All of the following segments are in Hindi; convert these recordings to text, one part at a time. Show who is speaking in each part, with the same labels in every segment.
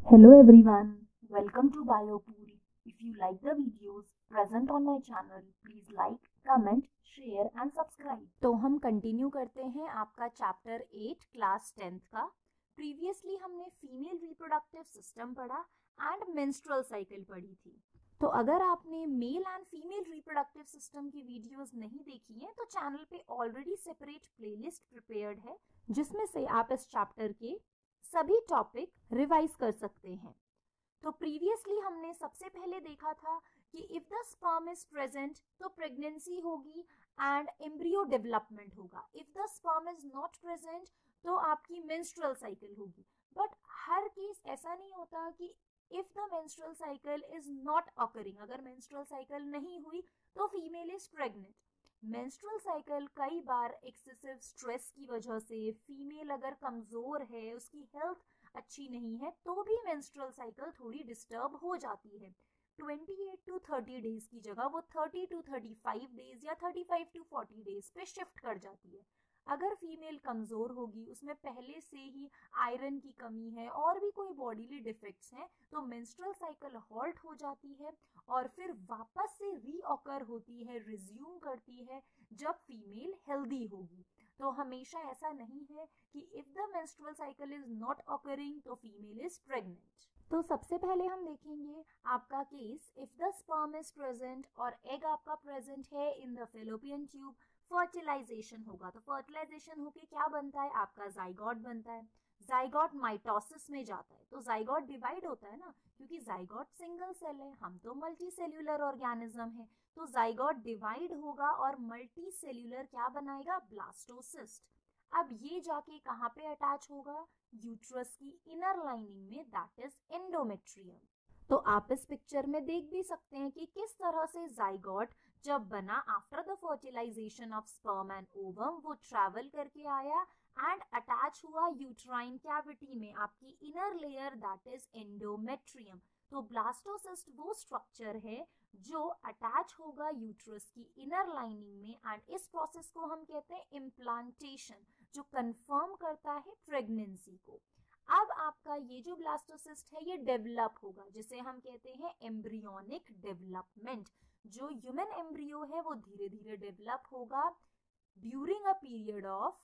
Speaker 1: Hello everyone, welcome to BioPuri. If you like the videos present on my channel, please like, comment, share and subscribe.
Speaker 2: तो हम कंटिन्यू करते हैं आपका चैप्टर 8 क्लास 10th का। प्रीवियसली हमने फीमेल रिप्रोडक्टिव सिस्टम पढ़ा एंड मेंस्ट्रुअल साइकिल पढ़ी थी। तो अगर आपने male and female reproductive system की वीडियोस नहीं देखी हैं तो चैनल पे ऑलरेडी सेपरेट प्लेलिस्ट प्रिपेयर्ड है जिसमें से आप इस चैप्टर के सभी टॉपिक रिवाइज कर सकते हैं। तो प्रीवियसली हमने सबसे पहले देखा था कि if the sperm is present तो प्रेगनेंसी होगी एंड एम्ब्रियो डेवलपमेंट होगा। If the sperm is not present तो आपकी मेंस्ट्रुअल साइकिल होगी। बट हर केस ऐसा नहीं होता कि if the menstrual cycle is not occurring, अगर मेंस्ट्रुअल साइकिल नहीं हुई तो female is pregnant. Menstrual cycle कई बार एक्सेसिव स्ट्रेस की वजह से, फीमेल अगर कमजोर है, उसकी हेल्थ अच्छी नहीं है तो भी मेंस्ट्रुअल साइकिल थोड़ी डिस्टर्ब हो जाती है। 28 टू 30 डेज की जगह वो 30 टू 35 डेज या 35 टू 40 डेज पे शिफ्ट कर जाती है। अगर फीमेल कमजोर होगी, उसमें पहले से ही आयरन की कमी है और भी कोई बॉडीली डिफेक्ट्स हैं तो मेंस्ट्रुअल साइकिल हॉल्ट हो जाती है और फिर वापस से रीऑकर होती है, रिज्यूम करती है जब फीमेल हेल्दी होगी। तो हमेशा ऐसा नहीं है कि if the menstrual cycle is not occurring तो फीमेल इज प्रेग्नेंट। तो सबसे पहले हम देखेंगे आपका case, if the sperm is present और एग आपका प्रेजेंट है in the fallopian tube, fertilization होगा। तो फर्टिलाइजेशन होके क्या बनता है, आपका जाइगोट बनता है। जाइगोट माइटोसिस में जाता है तो जाइगोट डिवाइड होता है ना, क्योंकि जाइगोट सिंगल सेल है, हम तो मल्टी सेल्यूलर ऑर्गेनिज्म है। तो जाइगोट डिवाइड होगा और मल्टी सेल्यूलर क्या बनाएगा, ब्लास्टोसिस्ट। अब ये जाके कहाँ पे अटैच होगा, यूट्रस की इनर लाइनिंग में, दैट इज एंडोमेट्रियम। तो आप इस पिक्चर में देख भी सकते हैं कि किस तरह से जाइगोट जब बना after the fertilization of sperm and ovum, वो ट्रैवल करके आया एंड अटैच हुआ यूट्राइन कैविटी में, आपकी inner layer that is endometrium. तो ब्लास्टोसिस्ट वो स्ट्रक्चर है जो अटैच होगा यूट्रस की इनर लाइनिंग में एंड इस प्रोसेस को हम कहते हैं इम्प्लांटेशन, जो कंफर्म करता है प्रेगनेंसी को। अब आपका ये जो ब्लास्टोसिस्ट है ये डेवलप होगा, जिसे हम कहते हैं एम्ब्रियोनिक डेवलपमेंट। जो ह्यूमन एम्ब्रियो है वो धीरे धीरे डेवलप होगा during a period of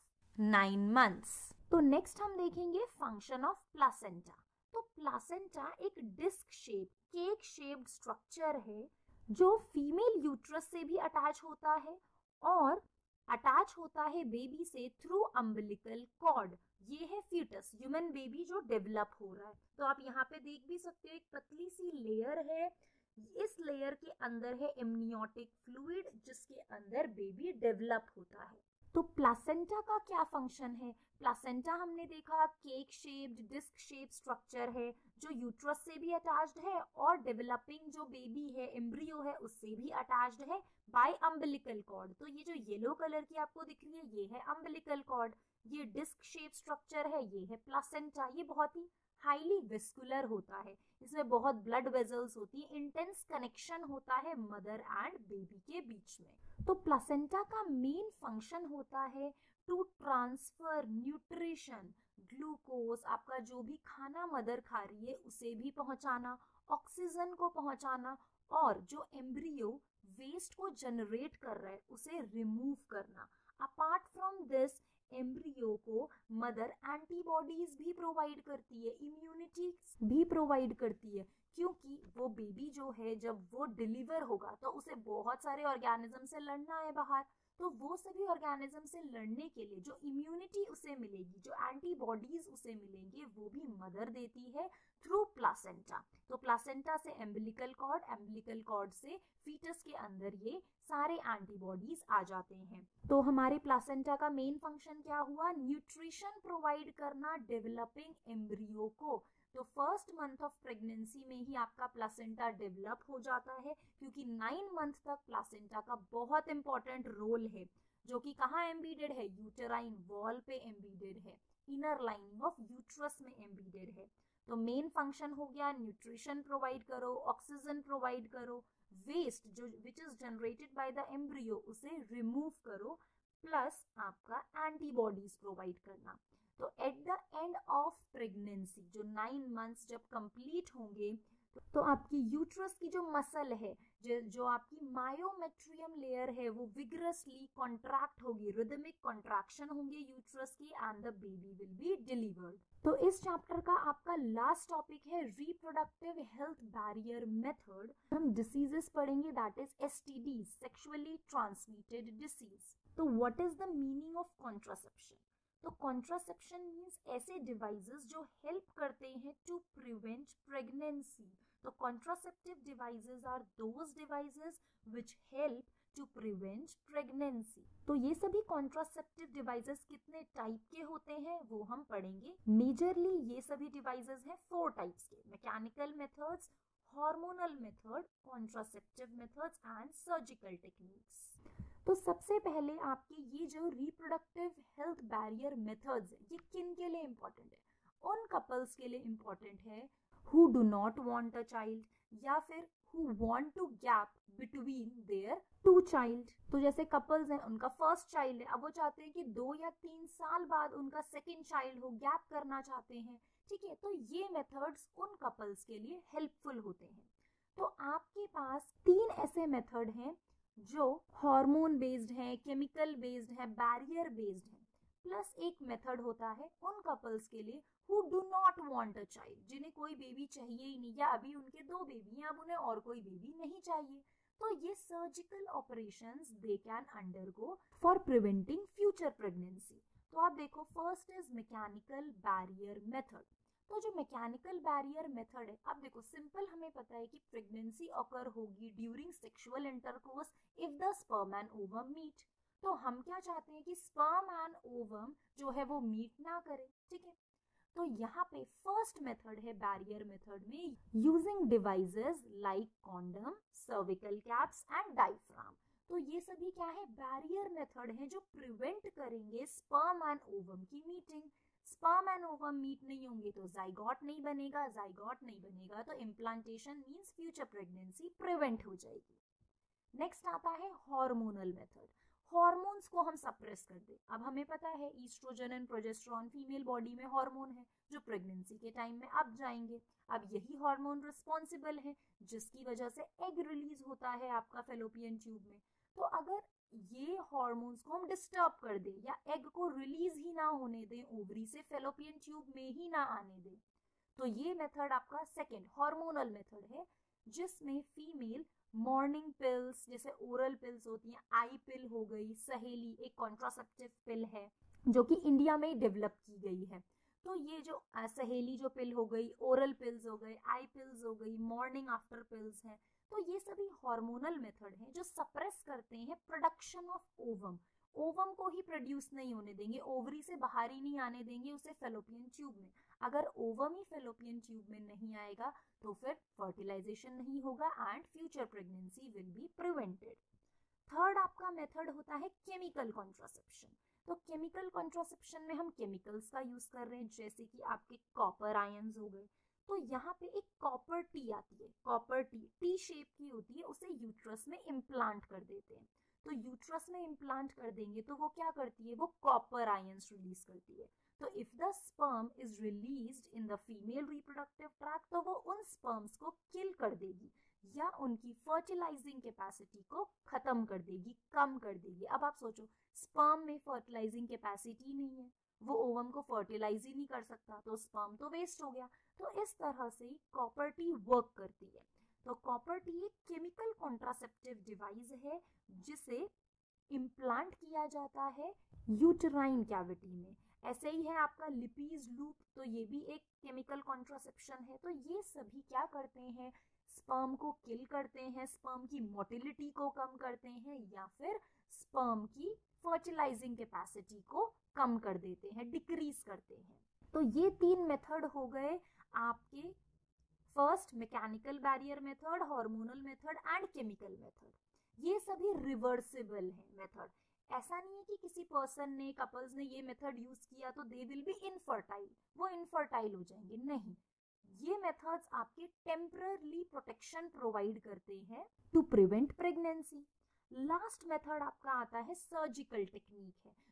Speaker 2: 9 months. तो नेक्स्ट हम देखेंगे फंक्शन ऑफ प्लासेंटा। तो प्लासेंटा एक disc shape, cake shaped structure है जो फीमेल यूट्रस से भी अटैच होता है और अटैच होता है बेबी से थ्रू अम्बिलिकल कॉर्ड। ये है फीटस, ह्यूमन बेबी जो डेवलप हो रहा है। तो आप यहाँ पे देख भी सकते हो एक पतली सी लेयर है, इस लेयर के अंदर है एमनियोटिक फ्लूइड जिसके अंदर बेबी डेवलप होता है। तो प्लासेंटा का क्या फंक्शन है, प्लासेंटा हमने देखा cake shaped disc shape structure है जो यूट्रस से भी अटैच्ड है और डेवलपिंग जो बेबी है, एम्ब्रियो है, उससे भी अटैच्ड है बाय अम्बिलिकल कॉर्ड। तो ये जो येलो कलर की आपको दिख रही है ये है अम्बिलिकल कॉर्ड, ये डिस्क शेप स्ट्रक्चर है, ये है प्लासेंटा। ये बहुत ही हाईली वेस्कुलर होता है, इसमें बहुत ब्लड वेजल्स होती है, इंटेंस कनेक्शन होता है मदर एंड बेबी के बीच में। तो प्लासेंटा का मेन फंक्शन होता है टू ट्रांसफर न्यूट्रिशन, ग्लूकोज, आपका जो भी खाना मदर खा रही है उसे भी पहुंचाना, ऑक्सीजन को पहुंचाना और जो एम्ब्रियो वेस्ट को जनरेट कर रहा है उसे रिमूव करना। अपार्ट फ्रॉम दिस एम्ब्रियो को मदर एंटीबॉडीज भी प्रोवाइड करती है, इम्यूनिटी भी प्रोवाइड करती है, क्योंकि वो बेबी जो है जब वो डिलीवर होगा तो उसे बहुत सारे ऑर्गेनिज्म से लड़ना है बाहर। तो वो सभी ऑर्गेनिज्म से लड़ने के लिए जो इम्यूनिटी उसे मिलेगी, जो एंटीबॉडीज उसे मिलेंगे, वो भी मदर देती है थ्रू प्लासेंटा। तो प्लासेंटा से एम्बिलिकल कॉर्ड, एम्बिलिकल कॉर्ड से फीटस के अंदर ये सारे एंटीबॉडीज आ जाते हैं। तो हमारे प्लासेंटा का मेन फंक्शन क्या हुआ, न्यूट्रिशन प्रोवाइड करना डेवलपिंग एम्ब्रियो को। तो फर्स्ट मंथ ऑफ प्रेगनेंसी में ही आपका प्लासेंटा डेवलप हो जाता है, क्योंकि 9 मंथ तक प्लासेंटा का बहुत इंपॉर्टेंट रोल है, जो कि कहाँ एम्बीडेड है, यूटेराइन वॉल पे एम्बीडेड है, इनर लाइनिंग ऑफ यूट्रस में एम्बीडेड है। तो मेन फंक्शन हो गया न्यूट्रिशन प्रोवाइड करो, ऑक्सीजन प्रोवाइड करो, वेस्ट जो which is generated by the embryo उसे रिमूव करो, प्लस आपका एंटीबॉडीज प्रोवाइड करना। तो at the end of pregnancy, जो 9 मंथ्स जब कंप्लीट होंगे, तो आपकी यूट्रस की जो मसल है, जो आपकी मायोमेट्रियम लेयर है, वो विगरसली कॉन्ट्रैक्ट होगी, रिदमिक कॉन्ट्रैक्शन होंगे यूट्रस की, and the baby will be delivered. तो इस चैप्टर का आपका लास्ट टॉपिक है रिप्रोडक्टिव हेल्थ बैरियर मेथड। हम डिसीजेस पढ़ेंगे, that is STDs, sexually transmitted disease. तो what is the meaning of contraception? तो कॉन्ट्रासेप्शन मीन्स ऐसे डिवाइसेस जो हेल्प करते हैं टू प्रिवेंट प्रेगनेंसी। तो contraceptive devices are those devices which help to prevent pregnancy. तो ये सभी कॉन्ट्रासेप्टिव डिवाइसेस कितने टाइप के होते हैं वो हम पढ़ेंगे। मेजरली ये सभी डिवाइसेस हैं 4 टाइप्स के: mechanical methods, hormonal method, contraceptive methods and surgical techniques. तो सबसे पहले आपके ये जो रिप्रोडक्टिव हेल्थ बैरियर मेथड्स हैं, ये किन के लिए इम्पोर्टेंट है? उन कपल्स के लिए इम्पोर्टेंट है who do not want a child, या फिर who want to gap between their 2 child। तो जैसे कपल्स हैं, उनका फर्स्ट चाइल्ड है, अब वो चाहते हैं कि 2 या 3 साल बाद उनका सेकेंड चाइल्ड हो, गैप करना चाहते हैं, ठीक है। तो ये मेथड्स उन कपल्स के लिए हेल्पफुल होते हैं। तो आपके पास 3 ऐसे मेथड हैं जो हार्मोन बेस्ड है, केमिकल बेस्ड है, बैरियर बेस्ड है, प्लस एक मेथड होता है उन कपल्स के लिए who do not want a child, जिन्हें कोई बेबी चाहिए ही नहीं, या अभी उनके 2 बेबी हैं, अब उन्हें और कोई बेबी नहीं चाहिए। तो ये surgical operations they can undergo for preventing future pregnancy. तो आप देखो, first is mechanical barrier method. तो जो मैकेनिकल बैरियर मेथड है, अब देखो सिंपल हमें पता है कि प्रेगनेंसी ऑकर होगी during sexual intercourse if the sperm and ovum meet. तो हम क्या चाहते हैं कि स्पर्म एंड ओवम जो है वो मीट ना करे, ठीक है। तो यहाँ पे फर्स्ट मेथड है बैरियर मेथड में using devices like condom, cervical caps and diaphragm. तो ये सभी क्या है? बैरियर मेथड है जो प्रिवेंट करेंगे स्पर्म एंड ओवम की meeting. Sperm and ovum meet नहीं होंगे तो जाइगोट नहीं बनेगा, जाइगोट नहीं बनेगा तो implantation means future pregnancy prevent हो जाएगी। नेक्स्ट आता है हार्मोनल मेथड। हार्मोन्स को हम सप्रेस कर दे। अब हमें पता है oestrogen and progesterone female body में हार्मोन है जो प्रेगनेंसी के टाइम में अप जाएंगे। अब यही हार्मोन रिस्पॉन्सिबल है जिसकी वजह से एग रिलीज होता है आपका फेलोपियन ट्यूब में। तो अगर ये हार्मोन्स को हम डिस्टर्ब कर दे या एग को रिलीज ही ना होने दें, ओवरी से फेलोपियन ट्यूब में ही ना आने दें, तो ये मेथड आपका सेकेंड हार्मोनल मेथड है, जिसमें फीमेल मॉर्निंग पिल्स जैसे ओरल पिल्स होती हैं, आई पिल हो गई, सहेली एक कॉन्ट्रासेप्टिव पिल है जो कि इंडिया में डेवलप की गई है। तो ये जो सहेली जो पिल हो गई, ओरल पिल्स हो गए, आई पिल्स हो गई, मॉर्निंग आफ्टर पिल्स हैं, तो ये सभी हार्मोनल मेथड हैं जो सप्रेस करते हैं प्रोडक्शन ऑफ ओवम। ओवम को ही प्रोड्यूस नहीं होने देंगे, ओवरी से बाहर ही नहीं आने देंगे उसे फेलोपियन ट्यूब में। अगर ओवम ही फेलोपियन ट्यूब में नहीं आएगा तो फिर फर्टिलाइजेशन नहीं होगा and future pregnancy will be prevented. Third आपका मेथड होता है केमिकल कॉन्ट्रासेप्शन। तो केमिकल कॉन्ट्रासेप्शन में हम केमिकल्स का यूज कर रहे हैं, जैसे कि आपके कॉपर आयंस हो गए। तो यहाँ पे एक कॉपर टी आती है, कॉपर टी शेप की होती है, उसे यूट्रस में इम्प्लांट कर देते हैं। तो यूट्रस में इम्प्लांट कर देंगे तो वो क्या करती है? वो कॉपर आयंस रिलीज करती है। तो if the sperm is released in the female reproductive tract, तो वो उन स्पर्म्स को किल कर देगी या उनकी फर्टिलाइजिंग कैपेसिटी को खत्म कर देगी, कम कर देगी। अब आप सोचो, स्पर्म में फर्टिलाइजिंग कैपेसिटी नहीं है, वो ओवम को फर्टिलाइज ही नहीं कर सकता, तो स्पर्म तो वेस्ट हो गया। तो इस तरह से कॉपर टी वर्क करती है। तो कॉपर टी एक केमिकल कॉन्ट्रासेप्टिव डिवाइस है जिसे इम्प्लांट किया जाता है यूटेराइन कैविटी में। ऐसे ही है आपका लिपीज लूप, तो ये भी एक केमिकल कॉन्ट्रासेप्शन है। तो ये सभी क्या करते हैं? स्पर्म को किल करते हैं, स्पर्म की मोटिलिटी को कम करते हैं या फिर स्पर्म की फर्टिलाइजिंग कैपेसिटी को कम कर देते हैं, डिक्रीज करते हैं। तो ये 3 मेथड हो गए आपके, first mechanical barrier method, hormonal method and chemical method. ये सभी रिवर्सिबल है मेथड। ऐसा नहीं है कि किसी पर्सन ने, कपल्स ने ये मेथड यूज किया तो दे विल बी इनफर्टाइल, वो इनफर्टाइल हो जाएंगे, नहीं। ये मेथड्स आपके टेम्पररी प्रोटेक्शन प्रोवाइड करते हैं to prevent pregnancy. Last method आपका आता है सर्जिकल टेक्निक है,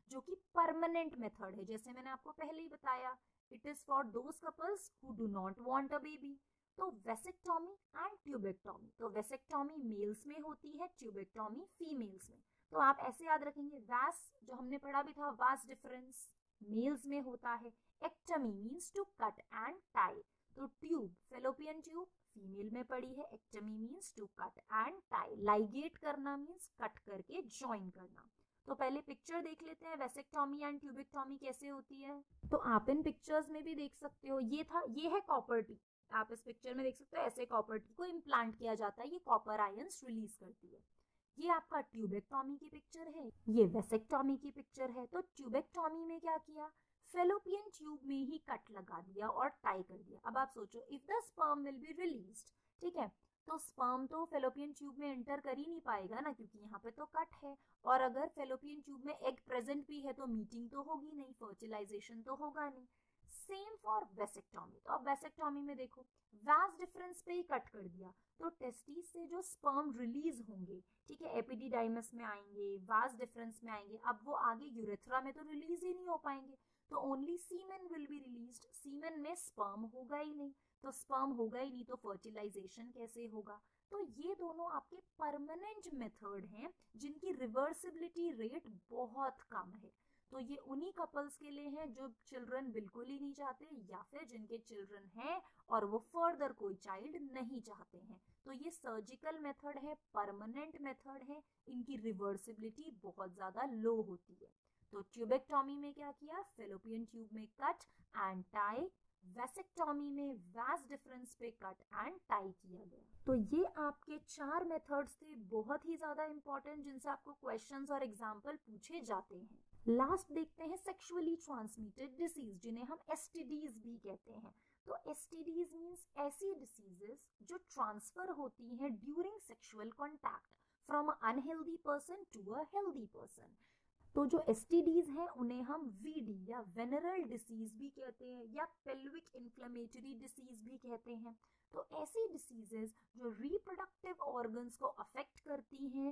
Speaker 2: जो कि परमानेंट मेथड है, जैसे मैंने आपको पहले ही बताया, it is for those couples who do not want a baby. तो वेसेक्टॉमी एंड ट्यूबेक्टॉमी, तो वेसेक्टॉमी मेल्स में होती है, ट्यूबेक्टॉमी फीमेल्स में। तो आप ऐसे याद रखेंगे, वास जो हमने पढ़ा भी था, वास डिफरेंस मेल्स में होता है। Ectomy means to cut and tie, तो ट्यूब फेलोपियन ट्यूब फीमेल में पड़ी है, ectomy means to cut and tie. Ligate करना मीन्स कट करके ज्वाइन करना। तो पहले पिक्चर देख लेते हैं वेसेक्टॉमी एंड ट्यूबेक्टॉमी कैसे होती है। तो आप इन पिक्चर्स में भी देख सकते हो, ये है कॉपर टी, आप इस पिक्चर में देख सकते हो, ऐसे कॉपर टी को इम्प्लांट किया जाता है, ये कॉपर आयंस रिलीज करती है। ये आपका ट्यूबेक्टॉमी की पिक्चर है, ये वेसेक्टॉमी की पिक्चर है। तो ट्यूबेक्टॉमी में क्या किया, फेलोपियन ट्यूब में ही कट लगा दिया और टाई कर दिया। अब आप सोचो, if the sperm will be released, ठीक है, तो स्पर्म तो फेलोपियन ट्यूब में एंटर कर ही नहीं पाएगा ना, क्योंकि यहाँ पे तो कट है, और अगर फेलोपियन ट्यूब में एग प्रेजेंट भी है तो मीटिंग तो होगी नहीं, फर्टिलाइजेशन तो होगा नहीं। Same for vasectomy. तो अब वेसेक्टॉमी में देखो, वास डिफरेंस पे ही कट कर दिया, तो टेस्टिस से जो स्पर्म रिलीज होंगे, ठीक है, एपिडिडाइमस में आएंगे, वास डिफरेंस में आएंगे, अब वो आगे यूरेथ्रा में तो रिलीज ही नहीं हो पाएंगे, तो only semen will be released. Semen में स्पर्म होगा ही नहीं, तो स्पर्म होगा ही नहीं तो फर्टिलाइजेशन कैसे होगा। तो ये दोनों आपके परमानेंट मेथड हैं जिनकी रिवर्सिबिलिटी रेट बहुत कम है। तो ये उन्हीं कपल्स के लिए हैं जो चिल्ड्रन बिल्कुल ही नहीं चाहते, या फिर जिनके चिल्ड्रन हैं और वो फर्दर कोई चाइल्ड नहीं चाहते हैं। तो ये सर्जिकल मेथड है, परमानेंट मेथड है, इनकी रिवर्सिबिलिटी बहुत ज्यादा लो होती है। तो ट्यूबेक्टॉमी में क्या किया, फेलोपियन ट्यूब में कट एंड टाई, वेसेक्टॉमी में वास डिफरेंस पे कट एंड टाई किया गया। तो ये आपके 4 मेथड्स थे, बहुत ही ज्यादा इंपॉर्टेंट, जिनसे आपको क्वेश्चंस और एग्जाम्पल पूछे जाते हैं। लास्ट देखते हैं सेक्सुअली ट्रांसमिटेड डिसीज, जिन्हें हम एसटीडीज भी कहते हैं। तो एसटीडीज मींस ऐसी डिसीजेस जो ट्रांसफर होती हैं during sexual contact from a unhealthy person to a healthy person. तो जो एसटीडीज हैं उन्हें हम वीडी या वेनरल डिसीज भी कहते हैं, या पेल्विक इन्फ्लेमेटरी डिसीज भी कहते हैं। तो ऐसी डिसीजेस जो रिप्रोडक्टिव ऑर्गन्स को अफेक्ट करती हैं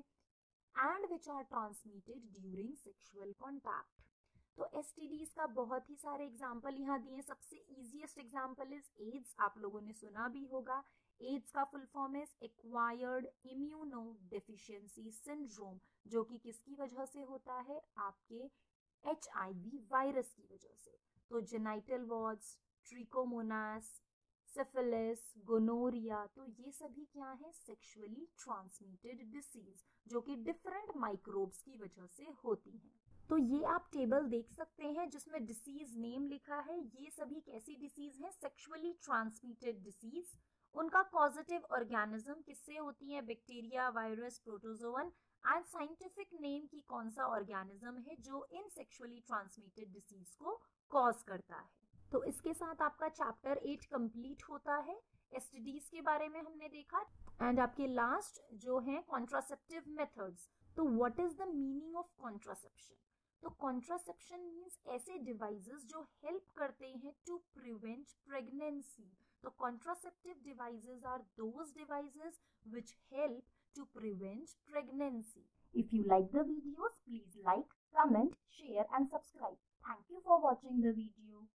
Speaker 2: and which are transmitted during sexual contact. तो एसटीडीज का बहुत ही सारे एग्जाम्पल यहाँ दिए। सबसे इजीएस्ट एग्जाम्पल इज एड्स, आप लोगों ने सुना भी होगा। एड्स का full form is acquired immunodeficiency syndrome, जो कि किसकी वजह से होता है, आपके HIV वायरस की वजह से। तो genital warts, trichomonas, syphilis, gonorrhoea, तो ये सभी क्या है, सेक्सुअली ट्रांसमिटेड डिसीज, जो कि डिफरेंट माइक्रोब्स की वजह से होती हैं। तो ये आप टेबल देख सकते हैं जिसमें डिसीज नेम लिखा है, ये सभी कैसी डिसीज हैं, सेक्सुअली ट्रांसमिटेड डिसीज। उनका कॉजेटिव ऑर्गेनिज्म किससे होती है, bacteria, virus, protozoan, and scientific name की कौन सा ऑर्गेनिज्म है जो इन सेक्सुअली ट्रांसमिटेड डिसीज को कॉज करता है। तो इसके साथ आपका चैप्टर 8 कंप्लीट होता है। एसटीडीज के बारे में हमने देखा, एंड आपके लास्ट जो है कॉन्ट्रासेप्टिव मेथड्स। तो what is the meaning of contraception? तो कॉन्ट्रासेप्शन मीन्स ऐसे डिवाइसेस जो हेल्प करते हैं टू प्रिवेंट प्रेगनेंसी। तो contraceptive devices are those devices which help to prevent pregnancy.
Speaker 1: If you like the videos, please like, comment, share and subscribe. Thank you for watching the video.